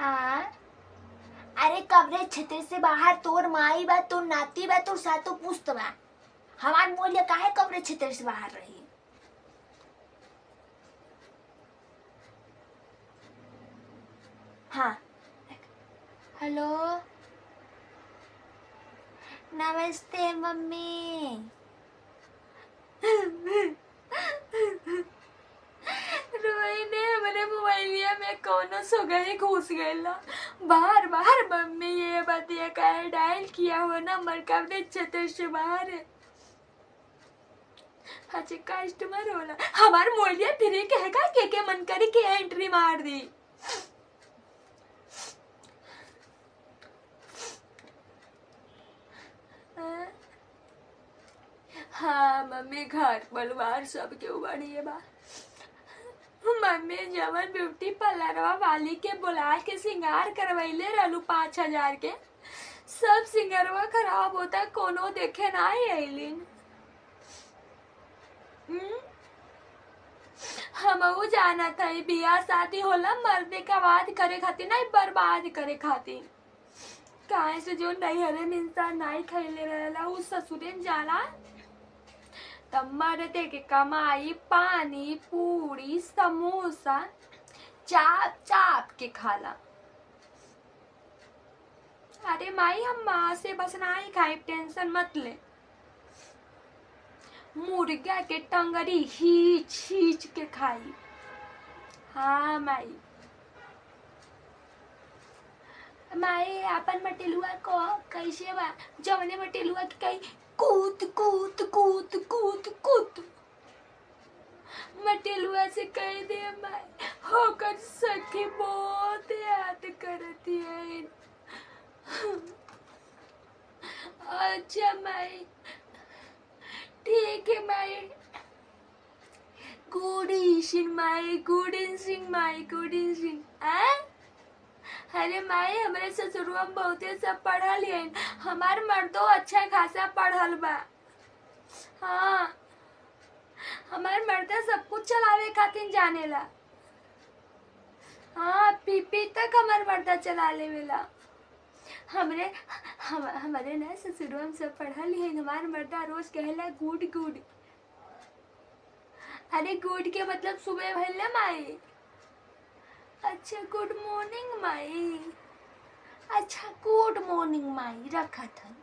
हाँ, अरे कवरे छतर से बाहर तोर माई बा, तोर नाती बा, तोर सातो पुस्त बा। हमार मूल्य काहे कवरे छतर से बाहर रही? हाँ, हेलो, नमस्ते मम्मी। रोई ने हमरे मोबाइलिया में कौनो सोगही घुस गइल। बाहर बाहर मम्मी ये बतिया काहे डायल किया हो नंबर कवरे छतर से बाहर है। अच्छा कस्टमर होला हमार मोबाइलिया फिर कहेगा के मन करी के एंट्री मार दी। हाँ मम्मी घर परिवार सब के बढ़िया बा। मम्मी जवन ब्यूटी पार्लरवा वाली के बुला के सिंगार करवैले रहलू 5,000 के, सब सिंगारवा खराब होता कोनो देखे ना अलिन। हमहू जाना था बियाह शादी होला मर्दे का वाद करे खातिर नहीं बर्बाद करे खातिर। काहे से जो नैहरे में इंसान नहीं खैले रहला उ ससुरे में जाला तब मर्दे के कमाई पानी पूरी समोसा चाप चाप के खाला। अरे माई हम माँ से बस ना ही खाई टेंशन मत ले। मुर्गा के टंगरी खींच खींच के खाई। हाँ माई माई अपन मटेलुआ को कैसे बा जवने मटेलुआ के कई कूद कूद कूद कूद कूद मटेलुआ से कह दे माई होकर सखी बहुत याद करती है। अच्छा माई ठीक है माई। गुड ईशिन माई गुड ईशिन माई गुड ईशिन। अरे माई हमारे ससुरुआ में बहुते सब पढ़ल है। हमार मर्दो अच्छा खासा पढ़ल बा। हाँ हमार मर्दा सब कुछ चलावे खातिर जानेला। हाँ पीपी तक हमार मर्दा चला लेवेला। हमारे ना ससुरुआ में सब पढ़ल है। हमार मर्दा रोज कहेला गुड गुड। अरे गुड के मतलब सुबह भइल ना माई। अच्छा गुड मॉर्निंग माई। अच्छा गुड मॉर्निंग माई रखा था।